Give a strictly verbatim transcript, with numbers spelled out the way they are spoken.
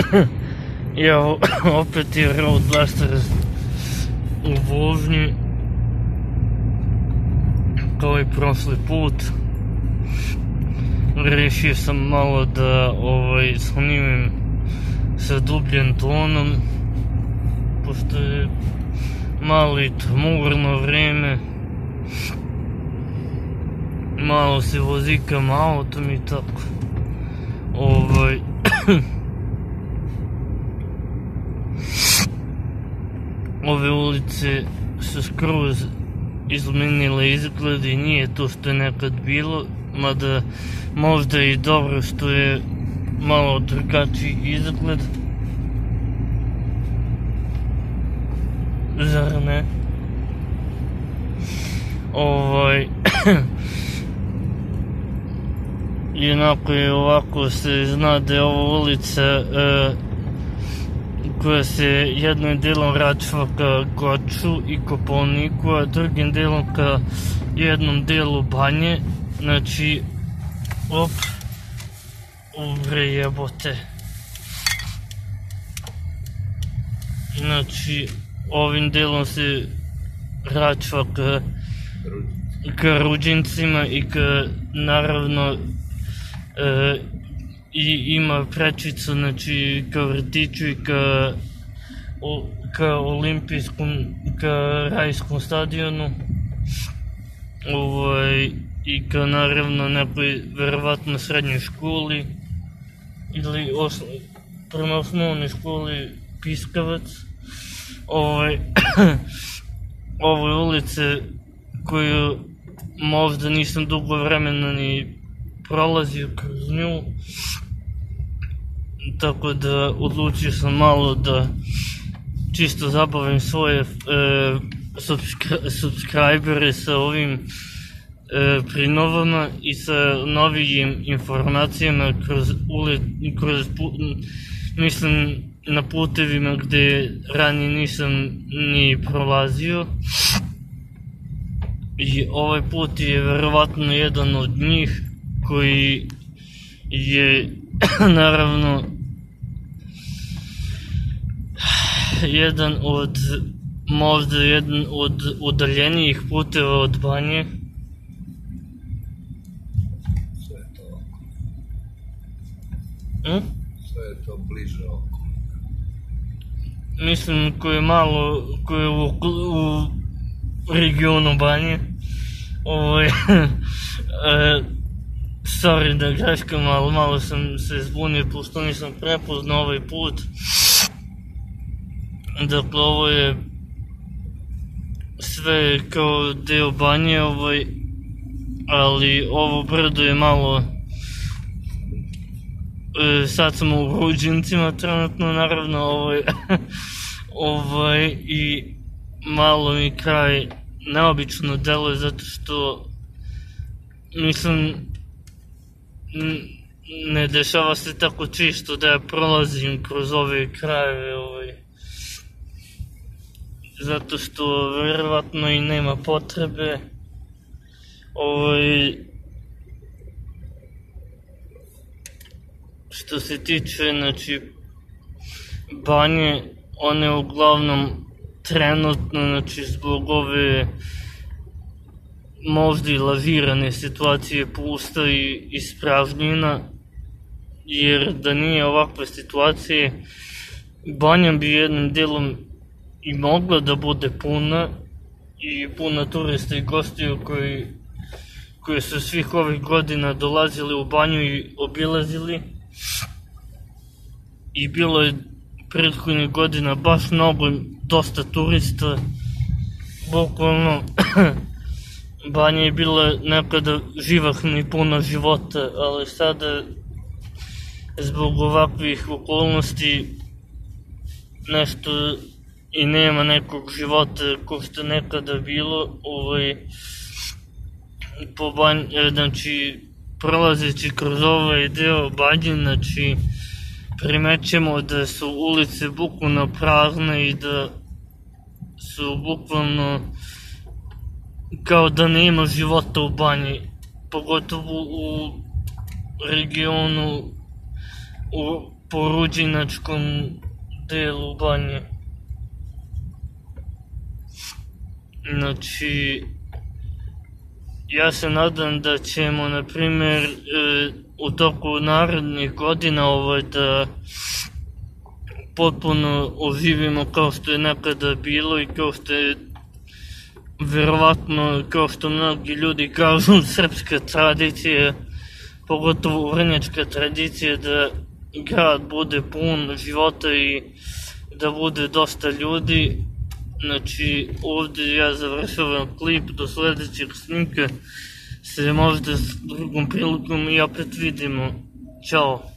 Evo, opet je Road Blaster u vožnji, kao i prošli put. Rešio sam malo da ovaj, snimim sa dubljim tonom, pošto je malo i tmurno vreme. Malo se vozikam autom i tako. Ovaj... Ove ulice su skroz izmenile izgled i nije to što je nekad bilo, mada možda i dobro što je malo drugačiji izgled. Zar ne? Ovaj... Jednako je ovako se zna da je ova ulica e, koja se jednim delom vraća ka Goču i Kopaoniku, a drugim delom ka jednom delu Banje. Znači, op, ubre jebote. Znači, ovim delom se vraća ka, ka Ruđincima i ka, naravno, e, i ima prečicu, znači, ka vrtiću i ka, o, ka olimpijskom, ka rajskom stadionu. Ovaj, i ka, naravno, nekoj, verovatno, srednjoj školi ili osno, prema osnovnoj školi Piskavac. Ovaj, ove ulice koju možda nisam dugo vremena ni prolazio kroz nju, tako da odlučio sam malo da čisto zabavim svoje e, subskri subscribere sa ovim e, prinovama i sa novijim informacijama kroz ule, kroz put, mislim na putevima gde ranije nisam ni prolazio. I ovaj put je verovatno jedan od njih koji je naravno jedan od, možda jedan od udaljenijih puteva od Banje. Sve je to oko. Hm? Sve je to bliže oko. Mislim koji je malo, koji je u, u regionu Banje. Ovo je, sorry da greškam, ali malo sam se zbunio, pošto nisam prepoznao ovaj put. Dakle, ovo je sve kao deo Banje, ovaj, ali ovo brdo je malo, e, sad sam u Ruđincima trenutno, naravno, ovaj, ovaj, i malo mi kraj neobično deluje zato što, mislim, ne dešava se tako čisto da ja prolazim kroz ove krajeve, ovaj, zato što verovatno i nema potrebe. Ovaj, što se tiče, znači, Banje, one uglavnom trenutno, znači, zbog ove možda i lažirane situacije pusta i ispražnjena, jer da nije ovakve situacije, Banja bi jednim delom i mogla da bude puna i puna turista i gostiju koji, koji su svih ovih godina dolazili u Banju i obilazili. I bilo je prethodnih godina baš mnogo, dosta turista, bukvalno Banja je bila nekada živahna i puna života, ali sada zbog ovakvih okolnosti nešto i nema nekog života ko što nekada bilo. Ovaj, po Banji, znači, prolazeći kroz ovaj deo Banje, znači, primećemo da su ulice bukvalno prazne i da su bukvalno kao da nema života u Banji, pogotovo u regionu, u po ruđinačkom delu Banje. Znači, ja se nadam da ćemo, na primjer, u toku narednih godina ovaj, da potpuno oživimo kao što je nekada bilo i kao što je verovatno, kao što mnogi ljudi kažu, srpska tradicija, pogotovo vrnjačka tradicija, da grad bude pun života i da bude dosta ljudi. Znači, ovdje ja završavam klip, do sljedećeg snimka se možda s drugom prilikom i opet vidimo. Ćao!